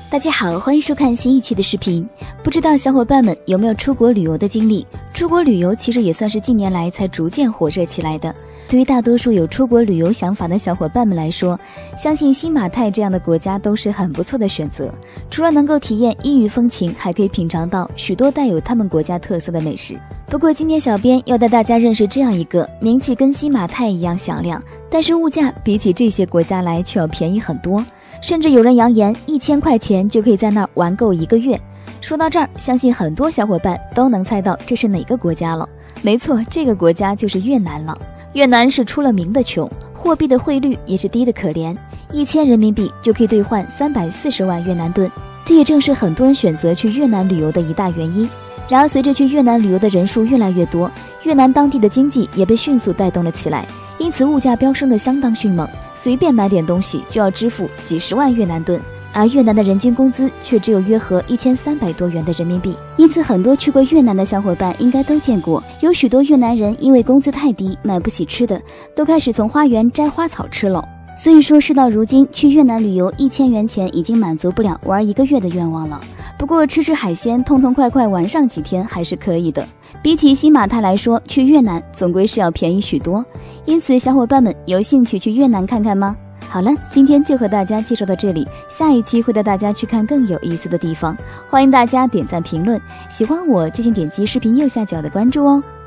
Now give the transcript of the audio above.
大家好，欢迎收看新一期的视频。不知道小伙伴们有没有出国旅游的经历？出国旅游其实也算是近年来才逐渐火热起来的。对于大多数有出国旅游想法的小伙伴们来说，相信新马泰这样的国家都是很不错的选择。除了能够体验异域风情，还可以品尝到许多带有他们国家特色的美食。不过今天小编要带大家认识这样一个名气跟新马泰一样响亮，但是物价比起这些国家来却要便宜很多。甚至有人扬言1000块钱就可以在那儿玩够1个月。说到这儿，相信很多小伙伴都能猜到这是哪个国家了。没错，这个国家就是越南了。越南是出了名的穷，货币的汇率也是低得可怜，1000人民币就可以兑换340万越南盾。这也正是很多人选择去越南旅游的一大原因。然而随着去越南旅游的人数越来越多，越南当地的经济也被迅速带动了起来，因此物价飙升得相当迅猛，随便买点东西就要支付几十万越南盾，而越南的人均工资却只有约合1300多元的人民币。因此很多去过越南的小伙伴应该都见过，有许多越南人因为工资太低，买不起吃的，都开始从花园摘花草吃了。所以说事到如今，去越南旅游1000元钱已经满足不了玩1个月的愿望了。不过吃海鲜，痛痛快快玩上几天还是可以的。比起新马泰来说，去越南总归是要便宜许多。因此小伙伴们有兴趣去越南看看吗？好了，今天就和大家介绍到这里，下一期会带大家去看更有意思的地方。欢迎大家点赞评论，喜欢我就请点击视频右下角的关注哦。